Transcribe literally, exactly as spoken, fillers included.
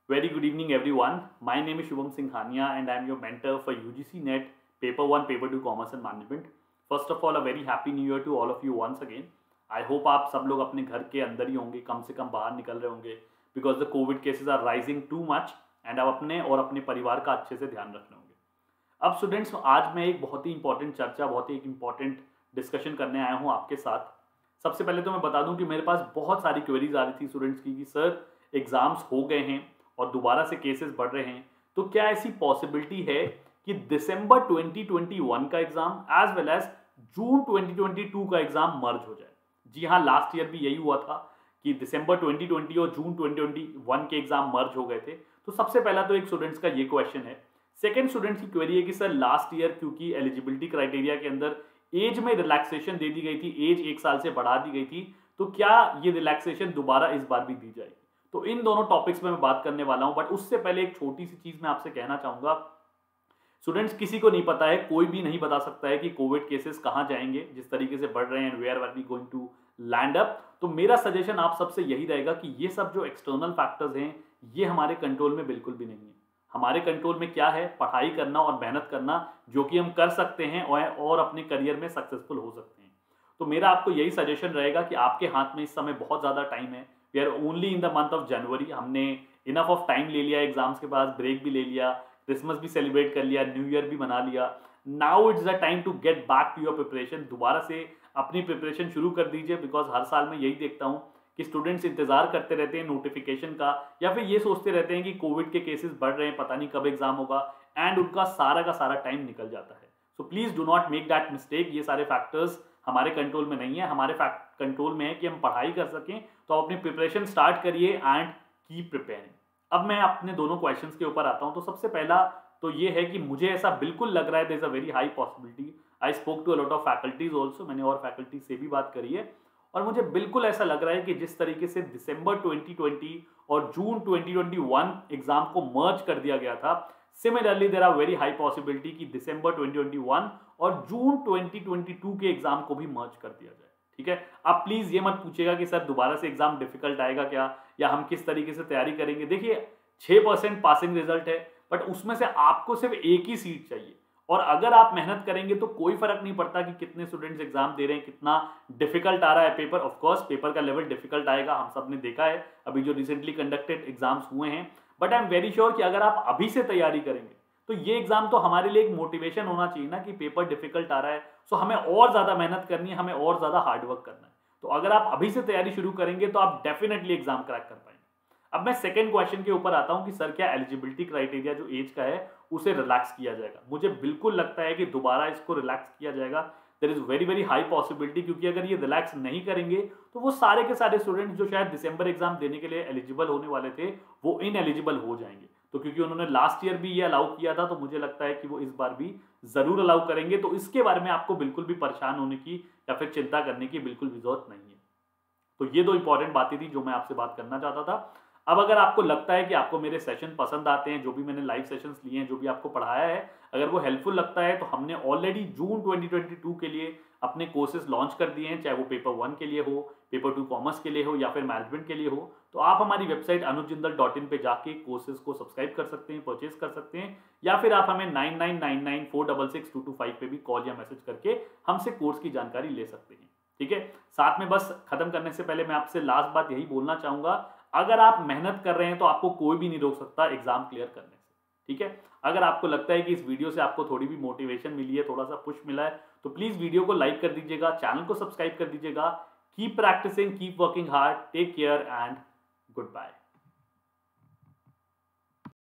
Very good evening, everyone. My name is Shubham Singhania, and I am your mentor for U G C Net Paper One, Paper Two, Commerce and Management. First of all, a very happy New Year to all of you once again. I hope आप सब लोग अपने घर के अंदर ही होंगे, कम से कम बाहर निकल रहे होंगे, because the COVID cases are rising too much, and आप अपने और अपने परिवार का अच्छे से ध्यान रख रहे होंगे. अब स्टूडेंट्स, आज मैं एक बहुत ही इंपॉर्टेंट चर्चा, बहुत ही एक इंपॉर्टेंट डिस्कशन करने आया हूँ आपके साथ. सबसे पहले तो मैं बता दूं कि मेरे पास बहुत सारी क्वेरीज आ रही थी स्टूडेंट्स की कि सर एग्जाम्स हो गए हैं और दोबारा से केसेस बढ़ रहे हैं, तो क्या ऐसी पॉसिबिलिटी है कि दिसंबर ट्वेंटी ट्वेंटी वन का एग्जाम एज वेल एज जून ट्वेंटी ट्वेंटी टू का एग्जाम मर्ज हो जाए. जी हाँ, लास्ट ईयर भी यही हुआ था कि दिसंबर ट्वेंटी ट्वेंटी और जून ट्वेंटी ट्वेंटी वन के एग्जाम मर्ज हो गए थे. तो सबसे पहला तो एक स्टूडेंट्स का ये क्वेश्चन है. सेकेंड स्टूडेंट्स की क्वेरी है कि सर लास्ट ईयर क्योंकि एलिजिबिलिटी क्राइटेरिया के अंदर एज में रिलैक्सेशन दे दी गई थी, एज एक साल से बढ़ा दी गई थी, तो क्या ये रिलैक्सेशन दोबारा इस बार भी दी जाएगी? तो इन दोनों टॉपिक्स में मैं बात करने वाला हूं. बट उससे पहले एक छोटी सी चीज मैं आपसे कहना चाहूंगा. स्टूडेंट्स, किसी को नहीं पता है, कोई भी नहीं बता सकता है कि कोविड केसेस कहां जाएंगे जिस तरीके से बढ़ रहे हैं, where are we going to land up. तो मेरा सजेशन आप सबसे यही रहेगा कि ये सब जो एक्सटर्नल फैक्टर्स हैं ये हमारे कंट्रोल में बिल्कुल भी नहीं है. हमारे कंट्रोल में क्या है? पढ़ाई करना और मेहनत करना, जो कि हम कर सकते हैं और अपने करियर में सक्सेसफुल हो सकते हैं. तो मेरा आपको यही सजेशन रहेगा कि आपके हाथ में इस समय बहुत ज़्यादा टाइम है. We are only in the month of January. हमने इनफ ऑफ टाइम ले लिया, एग्जाम्स के पास ब्रेक भी ले लिया, क्रिसमस भी सेलिब्रेट कर लिया, न्यू ईयर भी मना लिया. Now it's the time to get back to your preparation. दोबारा से अपनी प्रिपरेशन शुरू कर दीजिए, बिकॉज हर साल मैं यही देखता हूँ कि स्टूडेंट्स इंतजार करते रहते हैं नोटिफिकेशन का, या फिर ये सोचते रहते हैं कि कोविड के केसेस बढ़ रहे हैं, पता नहीं कब एग्जाम होगा, एंड उनका सारा का सारा टाइम निकल जाता है. So please do not make that mistake. ये सारे फैक्टर्स हमारे कंट्रोल में नहीं है. हमारे कंट्रोल में है कि हम पढ़ाई कर सकें, तो अपनी प्रिपरेशन स्टार्ट करिए एंड कीप प्रिपेयरिंग. अब मैं अपने दोनों क्वेश्चंस के ऊपर आता हूं. तो सबसे पहला तो ये है कि मुझे ऐसा बिल्कुल लग रहा है, there is a very high possibility. I spoke to a lot of faculties also. मैंने और फैकल्टी से भी बात करी है, और मुझे बिल्कुल ऐसा लग रहा है कि जिस तरीके से दिसंबर ट्वेंटी ट्वेंटी और जून ट्वेंटी ट्वेंटी वन एग्जाम को मर्ज कर दिया गया था, similarly there are very high possibility कि दिसंबर ट्वेंटी ट्वेंटी वन और जून ट्वेंटी ट्वेंटी टू के एग्जाम को भी मर्ज कर दिया जाए. ठीक है. अब प्लीज ये मत पूछेगा कि सर दोबारा से एग्जाम डिफिकल्ट आएगा क्या, या हम किस तरीके से तैयारी करेंगे. देखिए, छह परसेंट पासिंग रिजल्ट है, बट उसमें से आपको सिर्फ एक ही सीट चाहिए, और अगर आप मेहनत करेंगे तो कोई फर्क नहीं पड़ता कि कितने स्टूडेंट्स एग्जाम दे रहे हैं, कितना डिफिकल्ट आ रहा है पेपर. ऑफ कोर्स पेपर का लेवल डिफिकल्ट आएगा, हम सब ने देखा है अभी जो रिसेंटली कंडक्टेड एग्जाम्स हुए हैं. But I am very sure कि अगर आप अभी से तैयारी करेंगे तो ये एग्जाम तो हमारे लिए एक मोटिवेशन होना चाहिए ना कि पेपर डिफिकल्ट आ रहा है, सो हमें और ज्यादा मेहनत करनी है, हमें और ज्यादा हार्डवर्क करना है. तो अगर आप अभी से तैयारी शुरू करेंगे तो आप डेफिनेटली एग्जाम क्रैक कर पाएंगे. अब मैं सेकंड क्वेश्चन के ऊपर आता हूं कि सर क्या एलिजिबिलिटी क्राइटेरिया जो एज का है उसे रिलैक्स किया जाएगा? मुझे बिल्कुल लगता है कि दोबारा इसको रिलैक्स किया जाएगा. There is very very high possibility, क्योंकि अगर ये रिलैक्स नहीं करेंगे तो वो सारे के सारे स्टूडेंट्स जो शायद दिसंबर एग्जाम देने के लिए एलिजिबल होने वाले थे वो इनएलिजिबल हो जाएंगे. तो क्योंकि उन्होंने लास्ट ईयर भी ये अलाउ किया था, तो मुझे लगता है कि वो इस बार भी जरूर अलाउ करेंगे. तो इसके बारे में आपको बिल्कुल भी परेशान होने की या फिर चिंता करने की बिल्कुल भी जरूरत नहीं है. तो ये दो इंपॉर्टेंट बातें थी जो मैं आपसे बात करना चाहता था. अब अगर आपको लगता है कि आपको मेरे सेशन पसंद आते हैं, जो भी मैंने लाइव सेशंस लिए हैं, जो भी आपको पढ़ाया है, अगर वो हेल्पफुल लगता है, तो हमने already June twenty twenty two के लिए अपने कोर्सेज लॉन्च कर दिए हैं, चाहे वो पेपर वन के लिए हो, पेपर टू कॉमर्स के लिए हो, या फिर मैनेजमेंट के लिए हो. तो आप हमारी website Anuj Jindal dot in पे जाके कोर्सेज को सब्सक्राइब कर सकते हैं, परचेज कर सकते हैं, या फिर आप हमें nine nine nine nine four double six two two five पे भी कॉल या मैसेज करके हमसे कोर्स की जानकारी ले सकते हैं. ठीक है. साथ में बस खत्म करने से पहले मैं आपसे लास्ट बात यही बोलना चाहूंगा, अगर आप मेहनत कर रहे हैं तो आपको कोई भी नहीं रोक सकता एग्जाम क्लियर करने से. ठीक है. अगर आपको लगता है कि इस वीडियो से आपको थोड़ी भी मोटिवेशन मिली है, थोड़ा सा पुश मिला है, तो प्लीज वीडियो को लाइक कर दीजिएगा, चैनल को सब्सक्राइब कर दीजिएगा. Keep practising, keep working hard, take care and good bye.